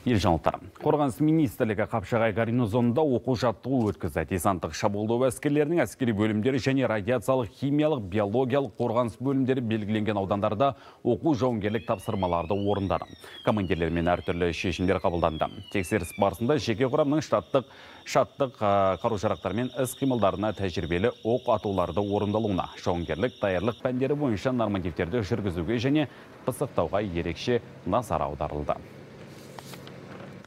Ел жаңалықтары. Қорғаныс министрлігі Қапшағай гарнизонында оқу-жаттығу өткізді. Десанттық шабуылдау әскерлерінің әскери бөлімдері және радиациялық, химиялық, биологиялық қорғаныс бөлімдері белгіленген аудандарда оқу жауынгерлік тапсырмаларды орындады. Командирлермен әртүрлі шешімдер қабылданды. Тексеріс барысында жеке құрамның штаттық қару-жарақтар мен іс-қимылдарына тәжірибелі оқ атуларды орындалуына, жауынгерлік даярлық пәндері бойынша нормативтерді жүргізуге және пысықтауға ерекше назар аударылды.